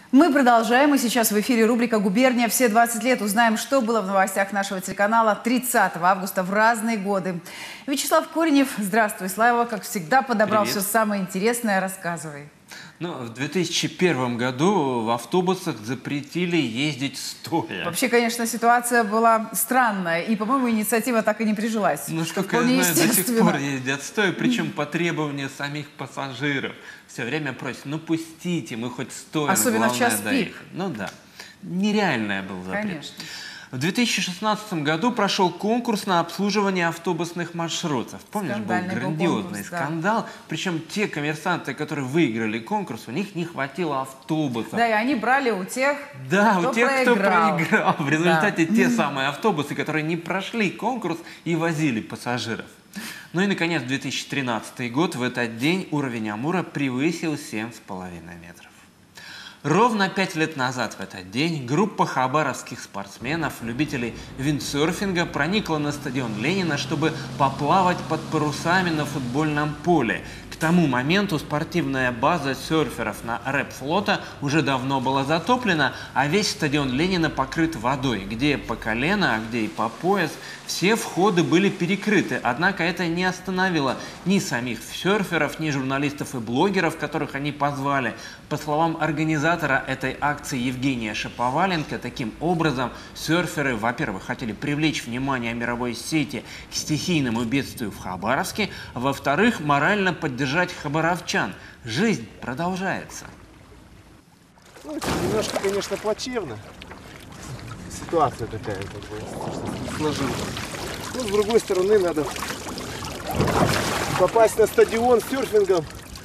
Мы продолжаем, и сейчас в эфире рубрика «Губерния. Все 20 лет». Узнаем, что было в новостях нашего телеканала 30 августа в разные годы. Вячеслав Коренев, здравствуй. Слава, как всегда, подобрал Привет. все самое интересное. Рассказывай. В 2001 году в автобусах запретили ездить стоя. Вообще, конечно, ситуация была странная, и, по-моему, инициатива так и не прижилась. Ну, что как я вполне знаю, до сих естественно. пор ездят стоя, причем по требованию самих пассажиров. Все время просят, ну пустите, мы хоть стоя. Особенно в час пик. Ну да, нереальное был запрет. Конечно. В 2016 году прошел конкурс на обслуживание автобусных маршрутов. Помнишь, был Скандальный был грандиозный конкурс, да. скандал. Причем те коммерсанты, которые выиграли конкурс, у них не хватило автобусов. Да, и они брали у тех, Да, кто у тех, кто проиграл. В результате Да. те самые автобусы, которые не прошли конкурс и возили пассажиров. Ну и, наконец, 2013 год. В этот день уровень Амура превысил 7,5 метров. Ровно 5 лет назад в этот день группа хабаровских спортсменов, любителей виндсерфинга, проникла на стадион Ленина, чтобы поплавать под парусами на футбольном поле. К тому моменту спортивная база серферов на рэп-флота уже давно была затоплена, а весь стадион Ленина покрыт водой, где по колено, а где и по пояс. Все входы были перекрыты, однако это не остановило ни самих серферов, ни журналистов и блогеров, которых они позвали. По словам организатора этой акции Евгения Шаповаленко, таким образом серферы, во-первых, хотели привлечь внимание мировой сети к стихийному бедствию в Хабаровске, а во-вторых, морально поддержать хабаровчан. Жизнь продолжается. Ну, это немножко, конечно, плачевно. Ситуация такая, как бы, сложилась. Но, с другой стороны, надо попасть на стадион с серфингом.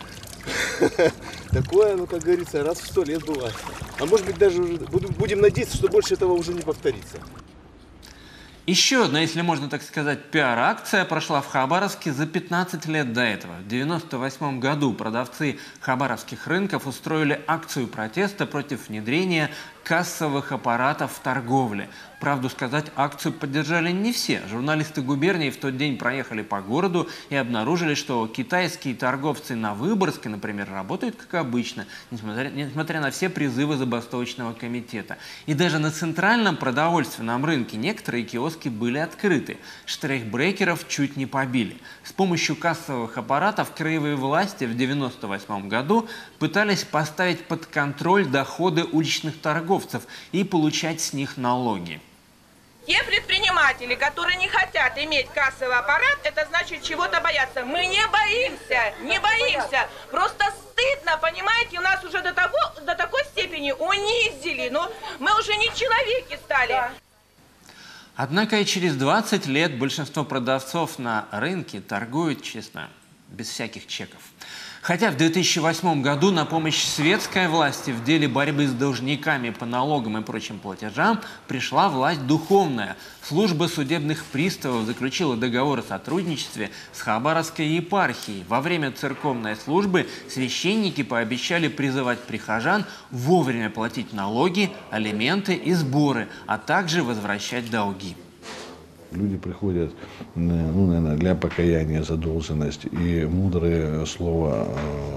Такое, ну, как говорится, раз в 100 лет бывает. А может быть, даже уже будем надеяться, что больше этого уже не повторится. Еще одна, если можно так сказать, пиар-акция прошла в Хабаровске за 15 лет до этого. В 1998 году продавцы хабаровских рынков устроили акцию протеста против внедрения кассовых аппаратов в торговле. Правду сказать, акцию поддержали не все. Журналисты губернии в тот день проехали по городу и обнаружили, что китайские торговцы на Выборгской, например, работают как обычно, несмотря на все призывы забастовочного комитета. И даже на центральном продовольственном рынке некоторые киоски были открыты. Штрейхбрекеров чуть не побили. С помощью кассовых аппаратов краевые власти в 1998 году пытались поставить под контроль доходы уличных торговцев и получать с них налоги. Те предприниматели, которые не хотят иметь кассовый аппарат, это значит чего-то боятся. Мы не боимся, не боимся. Просто стыдно, понимаете, у нас уже до такой степени унизили. Но мы уже не человеки стали. Однако и через 20 лет большинство продавцов на рынке торгуют честно, без всяких чеков. Хотя в 2008 году на помощь светской власти в деле борьбы с должниками по налогам и прочим платежам пришла власть духовная. Служба судебных приставов заключила договор о сотрудничестве с Хабаровской епархией. Во время церковной службы священники пообещали призывать прихожан вовремя платить налоги, алименты и сборы, а также возвращать долги. Люди приходят, ну, наверное, для покаяния задолженность, и мудрое слово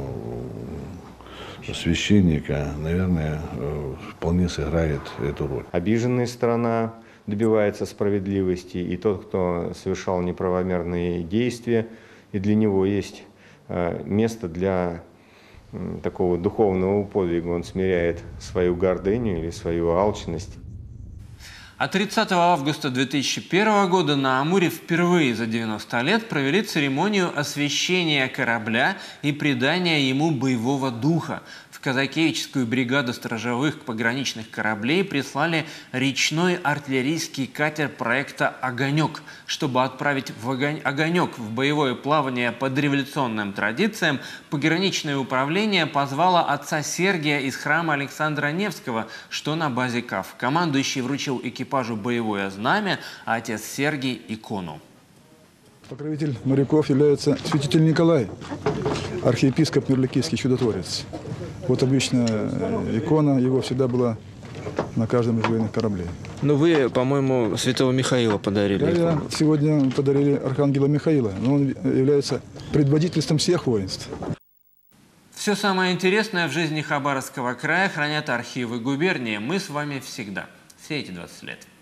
священника, наверное, вполне сыграет эту роль. Обиженная сторона добивается справедливости, и тот, кто совершал неправомерные действия, и для него есть место для такого духовного подвига. Он смиряет свою гордыню или свою алчность. А 30 августа 2001 года на Амуре впервые за 90 лет провели церемонию освящения корабля и придания ему боевого духа. В Казакевическую бригаду сторожевых пограничных кораблей прислали речной артиллерийский катер проекта «Огонек». Чтобы отправить «Огонек» в боевое плавание по дореволюционным традициям, пограничное управление позвало отца Сергия из храма Александра Невского, что на базе КАФ. Командующий вручил экипажу боевое знамя, а отец Сергий – икону. Покровитель моряков является святитель Николай, архиепископ Мирликийский чудотворец. Вот обычно икона его всегда была на каждом из военных кораблей. Ну вы, по-моему, святого Михаила подарили. Да, сегодня подарили архангела Михаила, но он является предводительством всех воинств. В Все самое интересное в жизни Хабаровского края хранят архивы губернии. Мы с вами всегда. Все эти 20 лет.